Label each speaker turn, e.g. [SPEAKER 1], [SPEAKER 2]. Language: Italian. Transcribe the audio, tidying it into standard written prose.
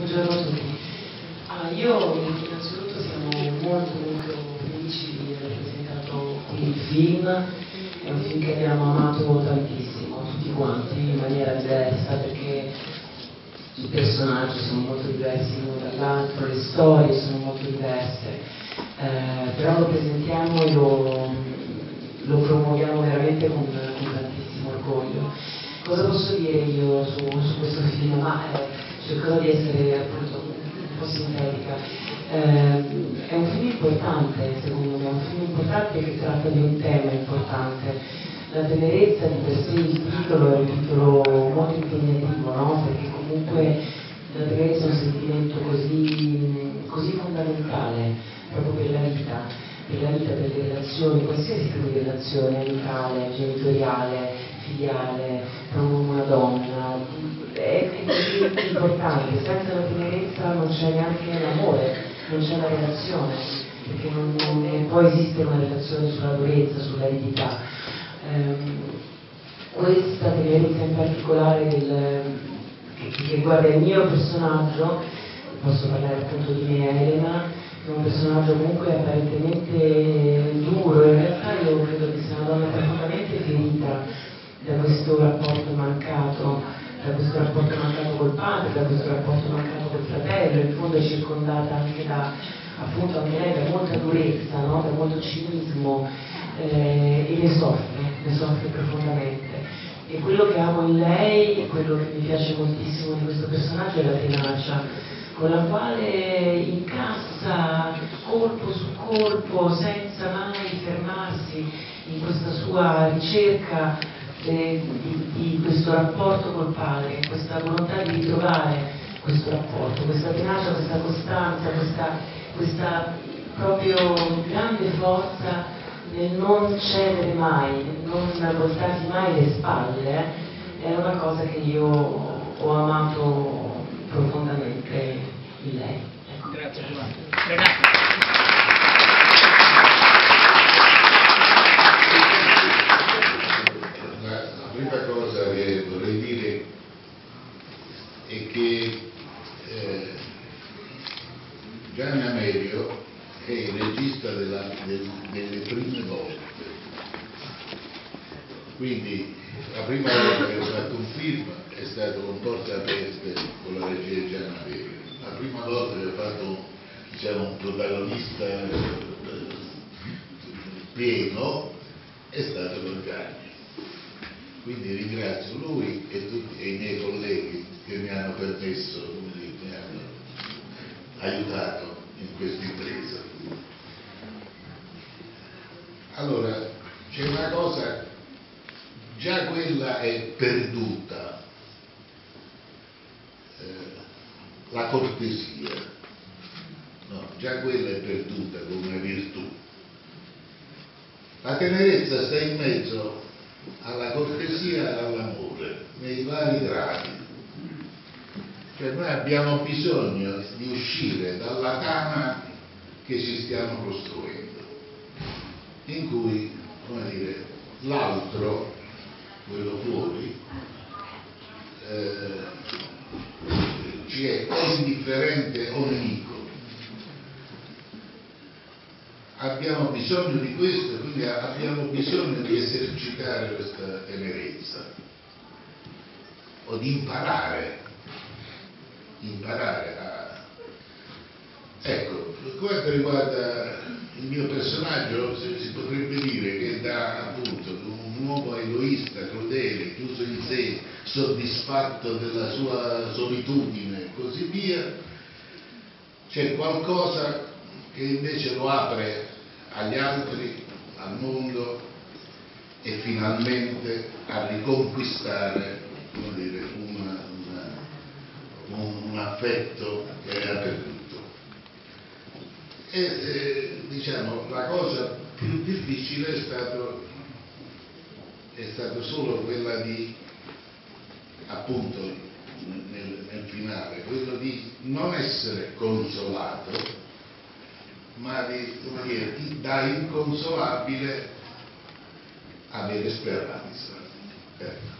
[SPEAKER 1] Buongiorno a tutti. Io innanzitutto siamo molto felici di aver presentato qui il film. È un film che abbiamo amato tantissimo, tutti quanti, in maniera diversa, perché i personaggi sono molto diversi l'uno dall'altro, le storie sono molto diverse, però lo presentiamo e lo promuoviamo veramente con tantissimo orgoglio. Cosa posso dire io su questo film? Cercherò di essere appunto un po' sintetica. È un film importante, secondo me, è un film importante che tratta di un tema importante. La tenerezza di per sé, il titolo è un titolo molto impegnativo, no? Perché comunque la tenerezza è un sentimento così fondamentale proprio per la vita, per le relazioni, qualsiasi tipo di relazione, amicale, genitoriale, filiale, tra un uomo e una donna, è così importante. Senza la tenerezza non c'è neanche l'amore, non c'è la relazione, perché non può esistere una relazione sulla durezza, sull'aridità. Questa tenerezza in particolare che riguarda il mio personaggio, posso parlare appunto di me, Elena, è un personaggio comunque apparentemente duro, in realtà io credo che sia una donna profondamente ferita da questo rapporto mancato col padre, da questo rapporto mancato col fratello, in fondo è circondata anche appunto anche lei da molta durezza, no? Da molto cinismo, e ne soffre profondamente. E quello che amo in lei, quello che mi piace moltissimo di questo personaggio è la tenacia, con la quale incassa colpo su colpo senza mai fermarsi in questa sua ricerca di questo rapporto col padre, questa volontà di ritrovare questo rapporto, questa tenacia, questa costanza, questa proprio grande forza nel non cedere mai, nel non voltarsi mai le spalle, è una cosa che io ho amato profondamente in lei. Ecco.
[SPEAKER 2] Grazie Giovanni. Renato.
[SPEAKER 3] La prima cosa che vorrei dire è che Gianni Amelio è il regista delle prime volte, quindi la prima volta che ho fatto un film è stato con Porta Aperte con la regia di Gianni Amelio, la prima volta che ho fatto un protagonista pieno è stato con Gianni. Quindi ringrazio lui e tutti i miei colleghi che mi hanno permesso, mi hanno aiutato in questa impresa. Allora, c'è una cosa, già quella è perduta, la cortesia, no, già quella è perduta come virtù. La tenerezza sta in mezzo alla cortesia e all'amore, nei vari gradi. Cioè noi abbiamo bisogno di uscire dalla tana che ci stiamo costruendo, in cui, come dire, l'altro, quello fuori, ci è o indifferente o nemico. Abbiamo bisogno di questo, quindi abbiamo bisogno di esercitare questa tenerezza o di imparare a... Ecco, per quanto riguarda il mio personaggio, si potrebbe dire che da appunto un uomo egoista, crudele, chiuso in sé, soddisfatto della sua solitudine e così via, c'è qualcosa che invece lo apre agli altri, al mondo e finalmente a riconquistare, come dire, un affetto che era perduto. E diciamo la cosa più difficile è stato solo quella di, appunto nel finale, quello di non essere consolato, ma di, come dire, da inconsolabile avere speranza.